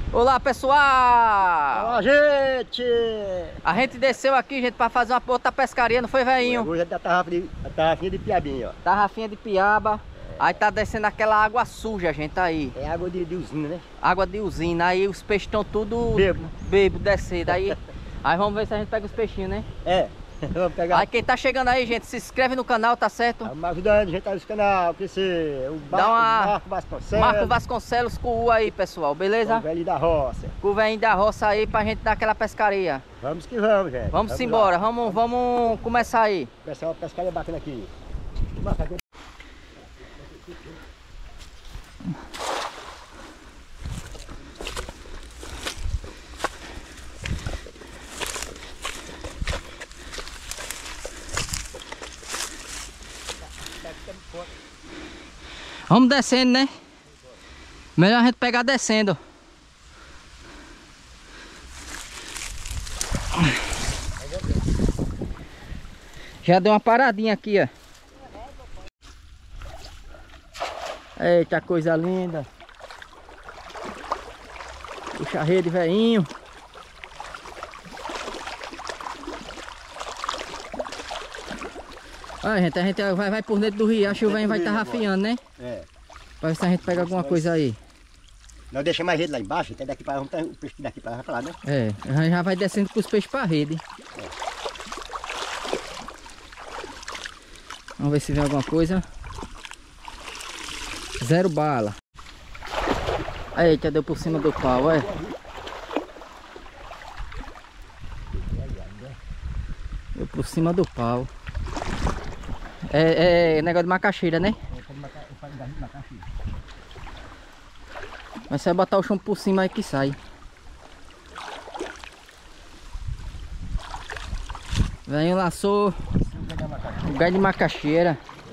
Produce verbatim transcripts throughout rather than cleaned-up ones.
Olá, pessoal! Olá, gente! A gente desceu aqui, gente, pra fazer uma outra pescaria, não foi, velhinho? Hoje é da tarrafinha de, da tarrafinha de piabinha, ó. Tarrafinha de piaba. É. Aí tá descendo aquela água suja, gente, aí. É água de, de usina, né? Água de usina. Aí os peixes estão tudo bebo, bebo descendo. Aí, aí vamos ver se a gente pega os peixinhos, né? É, vamos pegar. Aí quem tá chegando aí, gente, se inscreve no canal, tá certo? Vamos ajudando a gente aí nesse canal, crescer. O, Bar, Dá uma... o Marco Vasconcelos. Marco Vasconcelos com o aí, pessoal, beleza? O velho da roça. Com o velhinho da roça aí pra gente dar aquela pescaria. Vamos que vamos, gente. Vamos, vamos embora, vamos, vamos começar aí. Pessoal, pescaria bacana aqui. Vamos descendo, né? Melhor a gente pegar descendo. Já deu uma paradinha aqui, ó. Eita, coisa linda. Puxa a rede, velhinho. Olha, gente, a gente vai, vai por dentro do riacho e o velho vai estar rafiando, né? É. Pra ver se a gente pega alguma coisa aí. Nós deixamos mais rede lá embaixo, até daqui para o peixe daqui para lá, né? É, a gente já vai descendo com os peixes para a rede. É. Vamos ver se vem alguma coisa. Zero bala. Eita, deu por cima do pau, é. Deu por cima do pau. É, é negócio de macaxeira, né? Mas você vai botar o chão por cima aí que sai. Venho laçou o gás de macaxeira.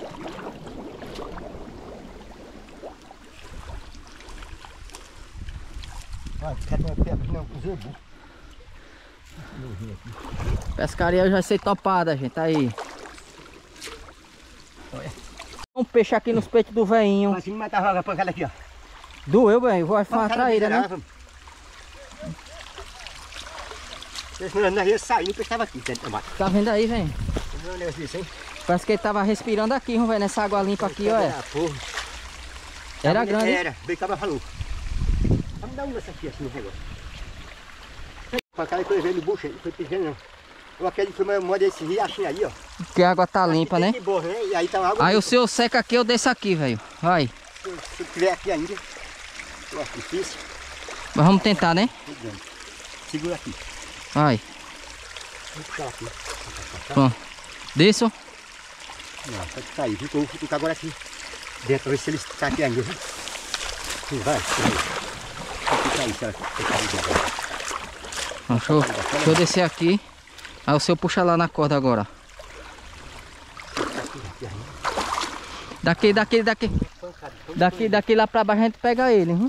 Pescaria hoje vai ser topada, gente. Aí. Um peixe aqui nos peitos do veinho. Mas não matava a pancada aqui, ó. Doeu, velho. Vai foi uma traíra, né? Esse não ia sair, o peixe estava aqui dentro do mato. Tá vendo aí, velho? Parece que ele tava respirando aqui, velho. Nessa água limpa aqui, ó. Era grande. Era, bem cabra falou. Vamos dar uma dessa aqui, assim, no negócio. Pra cá, depois veio no bucho, foi pequeno, não. Eu acredito que foi uma desse riachinho aí, ó. Que a água tá limpa, né? Boa, né? E aí tá uma água. Aí limpa. O seu seca aqui, eu desço aqui, velho. Vai. Se, se tiver aqui ainda. Ó, difícil. Mas vamos tentar, né? Segura aqui. Vai. Vamos puxar aqui. Pronto. Desço. Não, pode sair. Ficou, vou ficar agora aqui dentro, pra ver se ele está aqui ainda. Sim, vai. Vou ficar aí, se ela ficar aí dentro. Deixa eu, deixa eu descer aqui. Aí o seu puxa lá na corda agora. Daqui, daqui, daqui. Daqui, daqui lá pra baixo a gente pega ele, hein?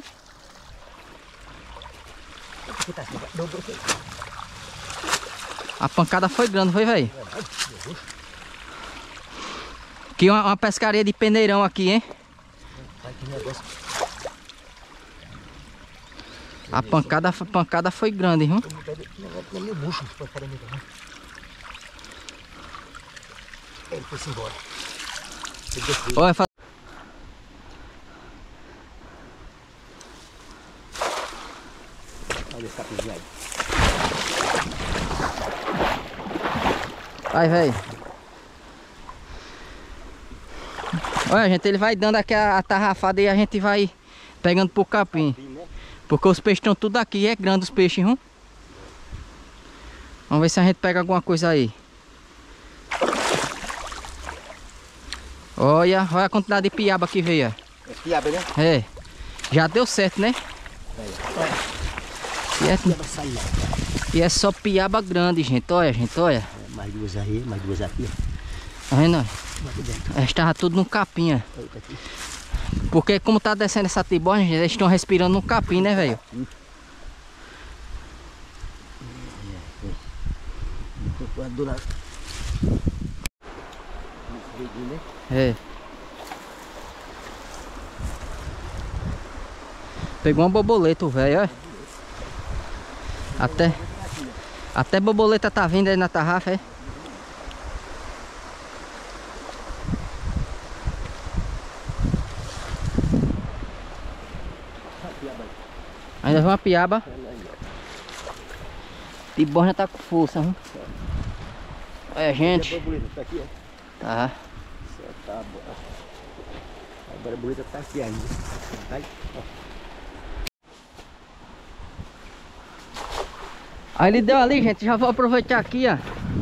A pancada foi grande, foi, velho? Aqui uma, uma pescaria de peneirão aqui, hein? A pancada, a pancada foi grande, hein? Ele foi embora. Olha, fa... Olha esse capinzinho aí. Vai, velho. Olha, gente, ele vai dando aqui a, a tarrafada e a gente vai pegando por capim. Porque os peixes estão tudo aqui, é grande os peixes, hein? Vamos ver se a gente pega alguma coisa aí. Olha, olha a quantidade de piaba que veio. É piaba, né? É. Já deu certo, né? E é, e é só piaba grande, gente. Olha, gente, olha. É, mais duas aí, mais duas aqui. Tá vendo? Estava tudo no capim, ó. Porque como tá descendo essa tibona, gente, eles estão respirando no capim, né, velho? É. Pegou uma borboleta, velho, olha. Até, até borboleta tá vindo aí na tarrafa, é? Ainda vem uma piaba. De borna tá com força, hein? Olha, gente. Tá. Agora a borboleta tá aqui ainda. Aí ele deu ali, gente. Já vou aproveitar aqui, ó.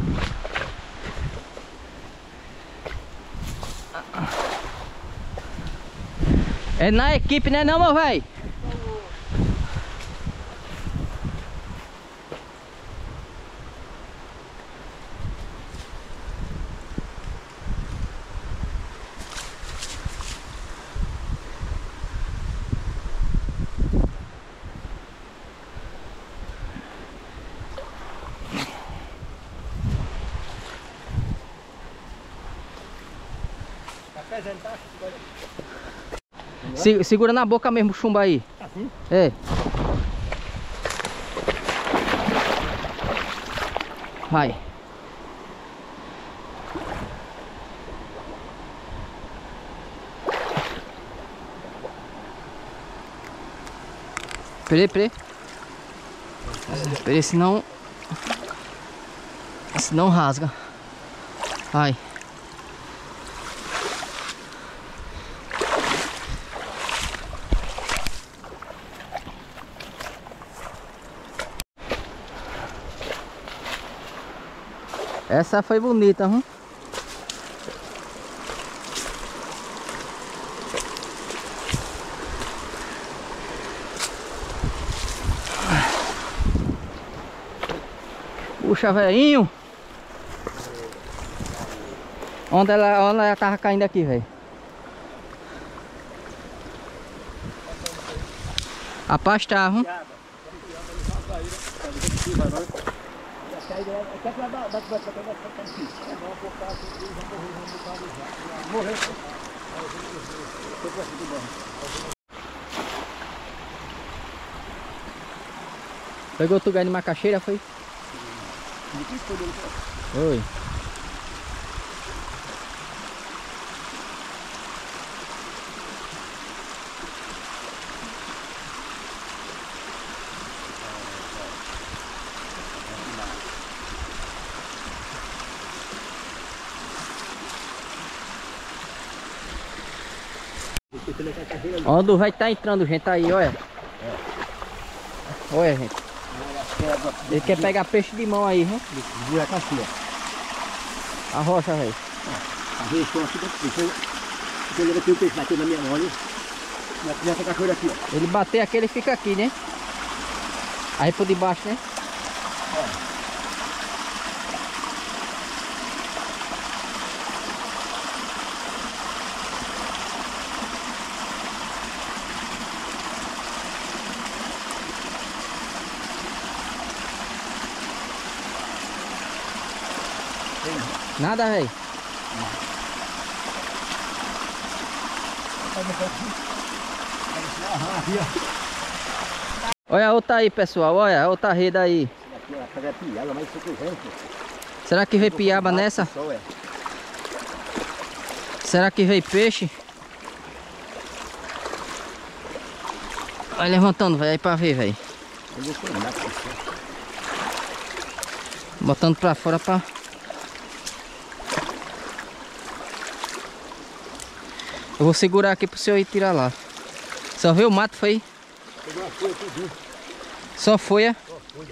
É na equipe, né não, meu velho? Se, segura na boca mesmo o chumbo aí. Assim? É. Vai. Peraí, peraí. Peraí, senão... Senão rasga. Vai. Essa foi bonita, hein? Puxa, velhinho. Onde ela, onde ela tava caindo aqui, velho? A paz tava, hein? Pegou outro lugar de macaxeira, foi? Oi. Onde o velho tá entrando, gente, aí, olha. Olha, gente. Ele quer pegar peixe de mão aí, hein? Buraco assim, ó. A rocha, velho. A região aqui do peixe. Eu levei aqui o peixe bateu na minha mão ali. Nessa cachoeira aqui, ó. Ele bater aqui, ele fica aqui, né? Aí por debaixo, né? Ó. Nada, velho. Olha a outra aí, pessoal. Olha a outra rede aí. Será que veio piaba nessa? Será que veio peixe? Vai levantando, velho, aí pra ver, velho. Botando pra fora pra... Eu vou segurar aqui pro senhor ir tirar lá. Só veio o mato, foi? Pegou uma folha tudinho. Só folha? Só folha.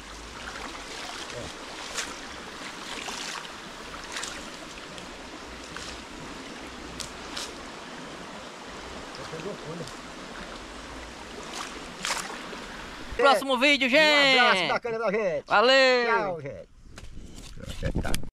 É. Próximo vídeo, gente! Um abraço bacana da gente! Valeu! Tchau, gente!